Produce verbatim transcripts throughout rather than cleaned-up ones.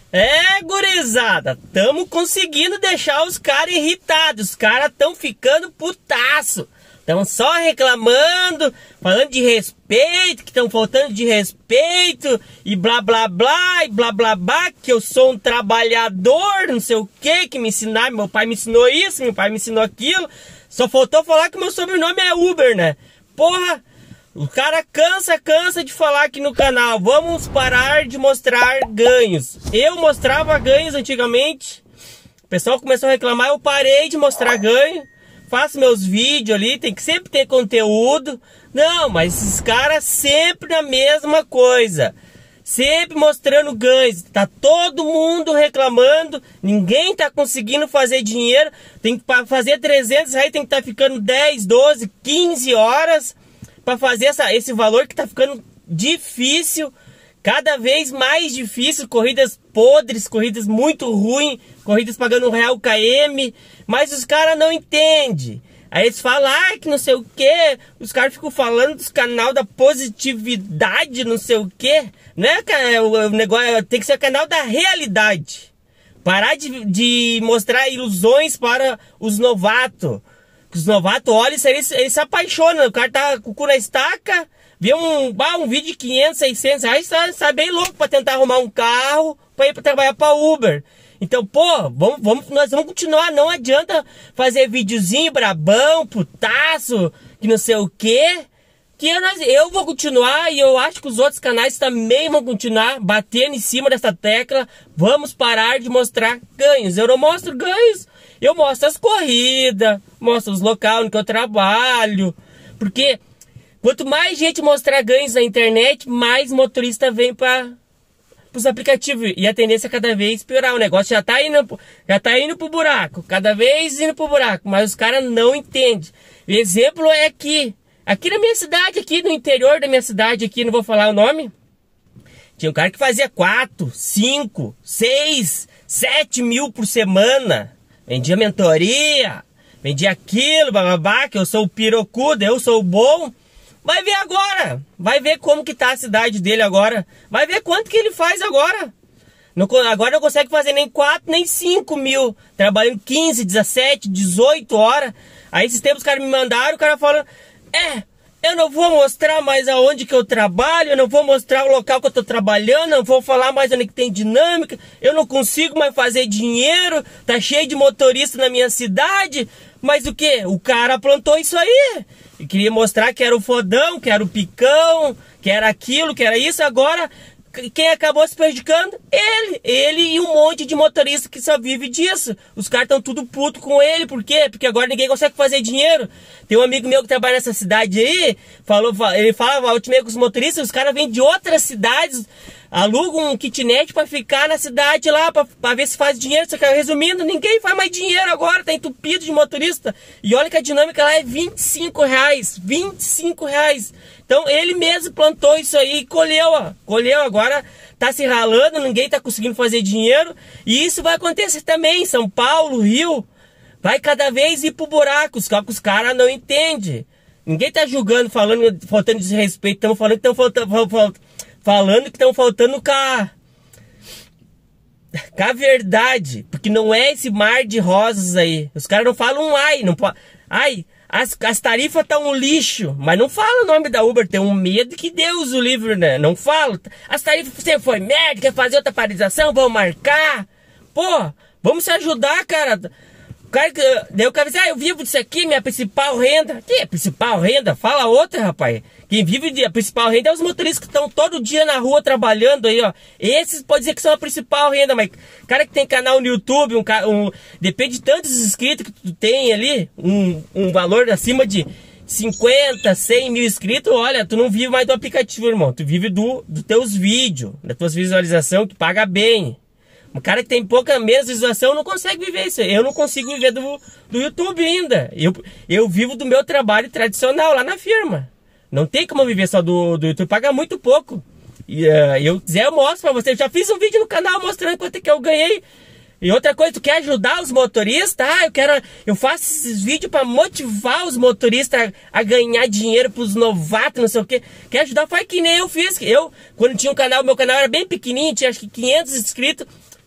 É, gurizada, tamo conseguindo deixar os caras irritados. Os caras tão ficando putaço. Tão só reclamando, falando de respeito, que estão faltando de respeito, e blá blá blá, e blá blá blá, que eu sou um trabalhador, não sei o que, que me ensinaram, meu pai me ensinou isso, meu pai me ensinou aquilo. Só faltou falar que meu sobrenome é Uber, né? Porra, o cara cansa, cansa de falar aqui no canal. Vamos parar de mostrar ganhos. Eu mostrava ganhos antigamente, o pessoal começou a reclamar, eu parei de mostrar ganho. Faço meus vídeos ali, tem que sempre ter conteúdo. Não, mas esses caras sempre a mesma coisa. Sempre mostrando ganhos. Tá todo mundo reclamando. Ninguém tá conseguindo fazer dinheiro. Tem que fazer trezentos reais, tem que estar tá ficando dez, doze, quinze horas para fazer essa, esse valor que tá ficando difícil. Cada vez mais difícil, corridas podres, corridas muito ruins, corridas pagando um real km, mas os caras não entendem. Aí eles falam, ah, que não sei o que, os caras ficam falando dos canal da positividade, não sei o que, né? O negócio tem que ser o canal da realidade. Parar de, de mostrar ilusões para os novatos. Os novatos olham e eles, eles se apaixonam, o cara tá com o cu na estaca. Vê um, ah, um vídeo de quinhentos, seiscentos reais, tá, tá bem louco pra tentar arrumar um carro pra ir pra trabalhar pra Uber. Então, pô, vamos, vamos, nós vamos continuar. Não adianta fazer videozinho brabão, putaço, que não sei o quê. Que eu, eu vou continuar e eu acho que os outros canais também vão continuar batendo em cima dessa tecla. Vamos parar de mostrar ganhos. Eu não mostro ganhos, eu mostro as corridas, mostro os locais onde eu trabalho. Porque quanto mais gente mostrar ganhos na internet, mais motorista vem para os aplicativos. E a tendência é cada vez piorar. O negócio já tá indo, já tá indo pro buraco. Cada vez indo pro buraco. Mas os caras não entendem. O exemplo é aqui. Aqui na minha cidade, aqui no interior da minha cidade, aqui, não vou falar o nome. Tinha um cara que fazia quatro, cinco, seis, sete mil por semana. Vendia mentoria. Vendia aquilo, bababá, que eu sou o pirocudo, eu sou o bom. Vai ver agora, vai ver como que tá a cidade dele agora, vai ver quanto que ele faz agora. Não, agora não consegue fazer nem quatro, nem cinco mil, trabalhando quinze, dezessete, dezoito horas. Aí esses tempos os caras me mandaram, o cara falando, é, eu não vou mostrar mais aonde que eu trabalho, eu não vou mostrar o local que eu tô trabalhando, eu não vou falar mais onde que tem dinâmica, eu não consigo mais fazer dinheiro, tá cheio de motorista na minha cidade. Mas o que? O cara plantou isso aí. E queria mostrar que era o fodão, que era o picão, que era aquilo, que era isso. Agora, quem acabou se prejudicando? Ele. Ele e um monte de motorista que só vive disso. Os caras estão tudo puto com ele. Por quê? Porque agora ninguém consegue fazer dinheiro. Tem um amigo meu que trabalha nessa cidade aí, falou, ele falava, ultimamente com os motoristas, os caras vêm de outras cidades, alugam um kitnet pra ficar na cidade lá, pra, pra ver se faz dinheiro. Só que, resumindo, ninguém faz mais dinheiro agora, tá entupido de motorista. E olha que a dinâmica lá é vinte e cinco reais, vinte e cinco reais. Então ele mesmo plantou isso aí e colheu, ó, colheu, agora tá se ralando, ninguém tá conseguindo fazer dinheiro. E isso vai acontecer também em São Paulo, Rio, vai cada vez ir pro buraco, só que os caras não entendem. Ninguém tá julgando, falando, faltando desrespeito, estamos falando que estão faltando... Falando que estão faltando com a, com a verdade. Porque não é esse mar de rosas aí. Os caras não falam um ai. Não, ai, as, as tarifas estão um lixo. Mas não fala o nome da Uber. Tem um medo que Deus o livre, né? Não fala. As tarifas sempre foi merda. Quer fazer outra paralisação? Vão marcar. Pô, vamos se ajudar, cara. O cara, daí o cara diz, ah, eu vivo disso aqui, minha principal renda. Que é principal renda? Fala outra, rapaz. Quem vive de a principal renda é os motoristas que estão todo dia na rua trabalhando aí, ó. Esses pode dizer que são a principal renda, mas cara que tem canal no YouTube, um, um, depende de tantos inscritos que tu tem ali, um, um valor acima de cinquenta, cem mil inscritos, olha, tu não vive mais do aplicativo, irmão. Tu vive do, do teus vídeos, das tuas visualizações, que paga bem. Um cara que tem pouca mesma visualização não consegue viver isso. Eu não consigo viver do, do YouTube ainda. Eu, eu vivo do meu trabalho tradicional lá na firma. Não tem como viver só do, do YouTube, paga muito pouco. E uh, eu quiser eu mostro pra você. Eu já fiz um vídeo no canal mostrando quanto é que eu ganhei. E outra coisa, tu quer ajudar os motoristas? Ah, eu quero, eu faço esses vídeos para motivar os motoristas a, a ganhar dinheiro pros novatos, não sei o que. Quer ajudar? Faz que nem eu fiz. Eu, quando tinha um canal, meu canal era bem pequenininho, tinha acho que quinhentos inscritos.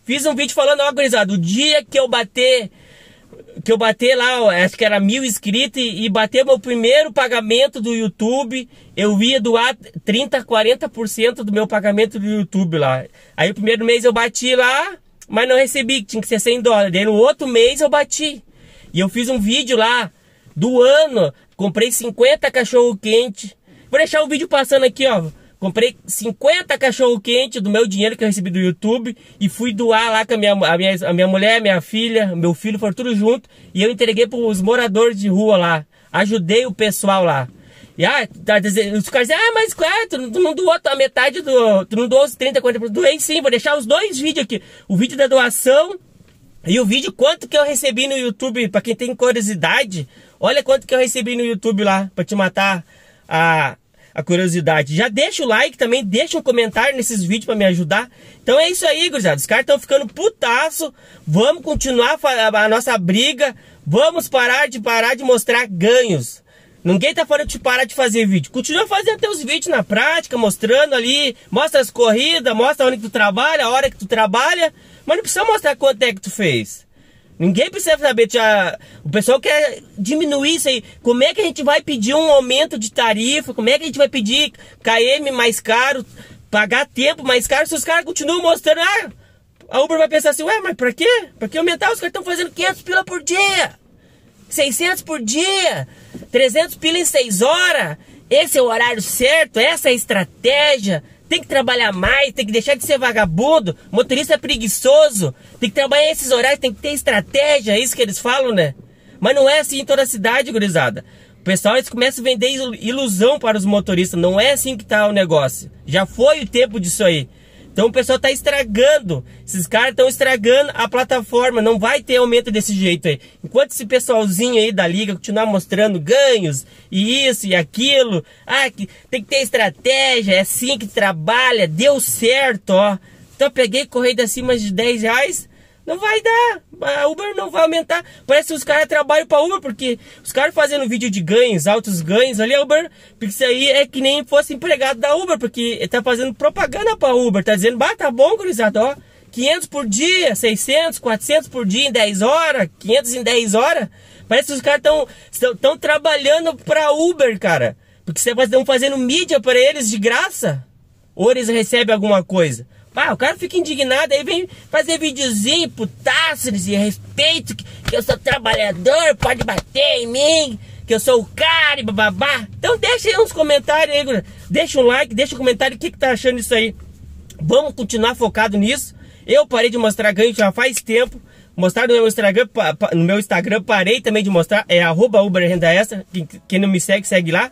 Fiz um vídeo falando, ó, gurizada, o dia que eu bater... Que eu bater lá, acho que era mil inscritos e, e bater meu primeiro pagamento do YouTube, eu ia doar trinta, quarenta por cento do meu pagamento do YouTube lá. Aí o primeiro mês eu bati lá, mas não recebi, tinha que ser cem dólares. Daí no outro mês eu bati. E eu fiz um vídeo lá do ano, comprei cinquenta cachorro-quente. Vou deixar o vídeo passando aqui, ó. Comprei cinquenta cachorro-quente do meu dinheiro que eu recebi do YouTube e fui doar lá com a minha, a minha, a minha mulher, minha filha, meu filho, foram tudo junto. E eu entreguei para os moradores de rua lá. Ajudei o pessoal lá. E ah, tá dizendo, os caras dizem, ah, mas claro, tu, tu não doou a metade do... Tu não doou os trinta, quarenta por cento. Doei sim, vou deixar os dois vídeos aqui. O vídeo da doação e o vídeo quanto que eu recebi no YouTube. Para quem tem curiosidade, olha quanto que eu recebi no YouTube lá, para te matar a... a curiosidade. Já deixa o like também, deixa um comentário nesses vídeos para me ajudar. Então é isso aí, gurizada. Os caras estão ficando putaço. Vamos continuar a nossa briga. Vamos parar de parar de mostrar ganhos. Ninguém tá falando de parar de fazer vídeo. Continua fazendo teus vídeos na prática, mostrando ali, mostra as corridas, mostra onde que tu trabalha, a hora que tu trabalha, mas não precisa mostrar quanto é que tu fez. Ninguém precisa saber, já, o pessoal quer diminuir isso aí. Como é que a gente vai pedir um aumento de tarifa? Como é que a gente vai pedir K M mais caro, pagar tempo mais caro, se os caras continuam mostrando? Ah, a Uber vai pensar assim, ué, mas pra quê? Pra que aumentar? Os caras estão fazendo quinhentos pila por dia, seiscentos por dia, trezentos pila em seis horas. Esse é o horário certo, essa é a estratégia. Tem que trabalhar mais, tem que deixar de ser vagabundo. Motorista é preguiçoso. Tem que trabalhar esses horários, tem que ter estratégia. É isso que eles falam, né? Mas não é assim em toda a cidade, gurizada. O pessoal, eles começam a vender ilusão para os motoristas. Não é assim que tá o negócio. Já foi o tempo disso aí. Então o pessoal tá estragando. Esses caras estão estragando a plataforma. Não vai ter aumento desse jeito aí. Enquanto esse pessoalzinho aí da liga continuar mostrando ganhos e isso e aquilo. Ah, que tem que ter estratégia. É assim que trabalha. Deu certo, ó. Então eu peguei corrida acima de dez reais. Não vai dar. A Uber não vai aumentar. Parece que os caras trabalham pra Uber, porque os caras fazendo vídeo de ganhos, altos ganhos ali, a Uber, porque isso aí é que nem fosse empregado da Uber, porque ele tá fazendo propaganda pra Uber, tá dizendo, bah, tá bom, gurizada, ó, quinhentos por dia, seiscentos, quatrocentos por dia em dez horas, quinhentos em dez horas. Parece que os caras estão estão trabalhando pra Uber, cara, porque vocês estão fazendo mídia pra eles de graça, ou eles recebem alguma coisa. Ah, o cara fica indignado, aí vem fazer videozinho, putaço, de respeito, que, que eu sou trabalhador, pode bater em mim, que eu sou o cara e bababá. Então deixa aí uns comentários aí, deixa um like, deixa um comentário, o que que tá achando disso aí. Vamos continuar focado nisso. Eu parei de mostrar ganho já faz tempo. Mostrar no meu Instagram, no meu Instagram parei também de mostrar, é arroba Uber Renda Extra, quem, quem não me segue, segue lá.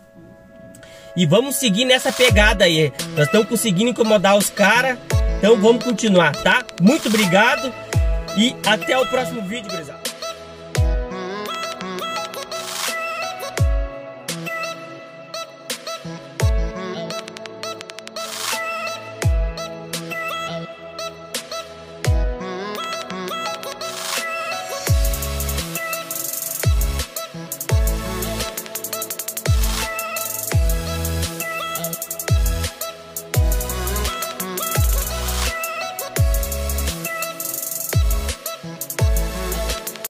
E vamos seguir nessa pegada aí. Nós estamos conseguindo incomodar os caras. Então vamos continuar, tá? Muito obrigado e até o próximo vídeo, gurizada.